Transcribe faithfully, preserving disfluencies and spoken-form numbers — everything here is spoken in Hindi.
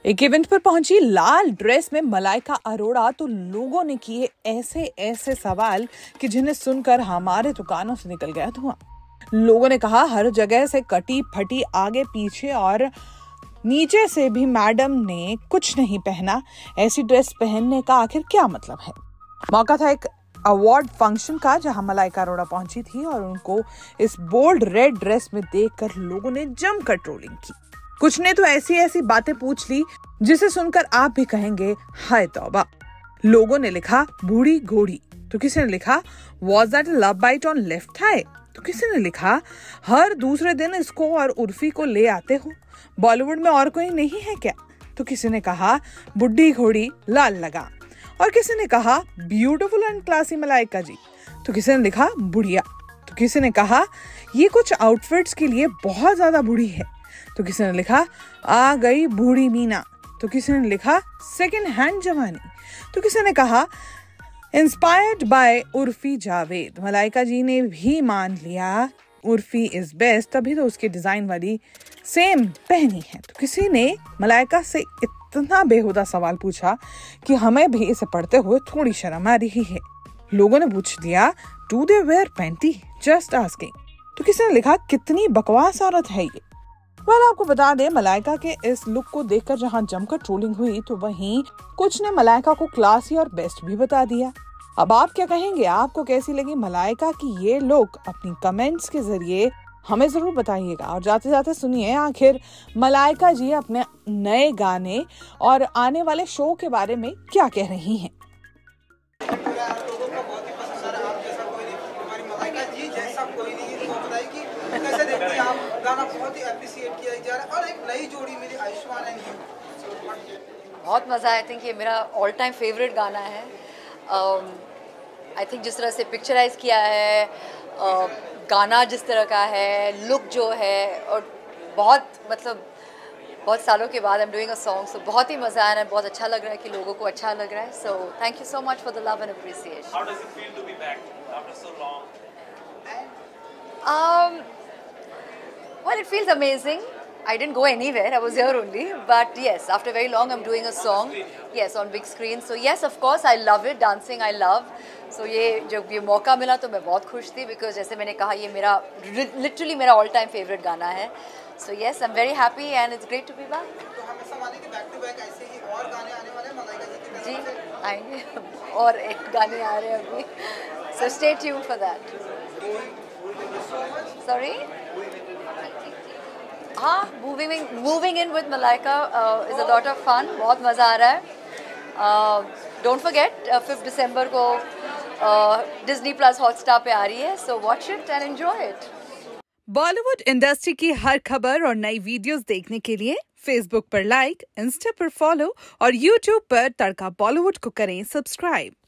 एक इवेंट पर पहुंची लाल ड्रेस में मलाइका अरोड़ा तो लोगों ने किए ऐसे ऐसे सवाल कि जिन्हें सुनकर हमारे तो कानों से निकल गया धुआं। लोगों ने कहा हर जगह से कटी फटी आगे पीछे और नीचे से भी मैडम ने कुछ नहीं पहना। ऐसी ड्रेस पहनने का आखिर क्या मतलब है। मौका था एक अवार्ड फंक्शन का जहां मलाइका अरोड़ा पहुंची थी और उनको इस बोल्ड रेड ड्रेस में देखकर लोगों ने जमकर ट्रोलिंग की। कुछ ने तो ऐसी ऐसी बातें पूछ ली जिसे सुनकर आप भी कहेंगे हाय तौबा। लोगों ने लिखा बूढ़ी घोड़ी, तो किसी ने लिखा was that love bite on left thigh, तो किसी ने लिखा हर दूसरे दिन इसको और उर्फी को ले आते हो, बॉलीवुड में और कोई नहीं है क्या, तो किसी ने कहा बुढ़ी घोड़ी लाल लगा, और किसी ने कहा beautiful and classy Malaika ji, तो किसी ने लिखा बुढ़िया, तो किसी ने कहा ये कुछ आउटफिट्स के लिए बहुत ज्यादा बूढ़ी है, तो किसी ने लिखा आ गई बूढ़ी मीना, तो किसी ने लिखा सेकंड हैंड जवानी, तो किसी ने कहा इंस्पायर्ड बाय उर्फी जावेद। मलाइका जी ने भी मान लिया उर्फी इज बेस्ट, तभी तो उसकी डिजाइन वाली सेम पहनी है। तो किसी ने मलाइका से इतना बेहुदा सवाल पूछा कि हमें भी इसे पढ़ते हुए थोड़ी शर्म आ रही है। लोगों ने पूछ दिया do they wear panty, just asking, तो किसी ने लिखा कितनी बकवास औरत है ये। वाल आपको बता दें मलाइका के इस लुक को देखकर जहां जमकर ट्रोलिंग हुई तो वहीं कुछ ने मलाइका को क्लासी और बेस्ट भी बता दिया। अब आप क्या कहेंगे, आपको कैसी लगी मलाइका की ये लुक, अपनी कमेंट्स के जरिए हमें जरूर बताइएगा। और जाते जाते सुनिए आखिर मलाइका जी अपने नए गाने और आने वाले शो के बारे में क्या कह रही हैं। बहुत ही एप्रिशिएट किया जा रहा है और एक नई जोड़ी मेरी आयुष्मान एंड यू, बहुत मज़ा आया। आई थिंक ये मेरा ऑल टाइम फेवरेट गाना है। आई um, थिंक जिस तरह से पिक्चराइज किया है, uh, गाना जिस तरह का है, लुक जो है, और बहुत मतलब बहुत सालों के बाद I am doing a song, so बहुत ही मज़ा आ रहा है, बहुत अच्छा लग रहा है कि लोगों को अच्छा लग रहा है। So thank you so much for the love and appreciation. How does it feel to be back after so long? Um, well, it feels amazing. I didn't go anywhere. I was here only. But yes, after very long, I'm doing a song. Yes, on big screen. So yes, of course, I love it. Dancing, I love. So ये जब ये मौका मिला तो मैं बहुत खुश थी because जैसे मैंने कहा ये मेरा literally मेरा all time favorite गाना है. So yes, I'm very happy and it's great to be back. तो हम ऐसा माने कि बैक टू बैक ऐसे ही और गाने आने वाले हैं मलाइका जी की तरफ से? जी आएंगे और एक गाने आ रहे हैं अभी. So stay tuned for that. Sorry. हाँ, moving moving in with Malaika is a lot of fun, बहुत मज़ा आ रहा है। डोंट फॉरगेट फिफ्थ दिसंबर को डिज्नी प्लस हॉटस्टार पे आ रही है, so watch it and enjoy it. Bollywood industry की हर खबर और नई वीडियोस देखने के लिए फेसबुक पर लाइक, इंस्टा पर फॉलो और यूट्यूब पर तड़का बॉलीवुड को करें सब्सक्राइब।